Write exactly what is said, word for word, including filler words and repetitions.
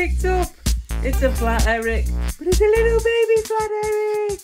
picked up. It's a flat Eric, but it's a little baby flat Eric.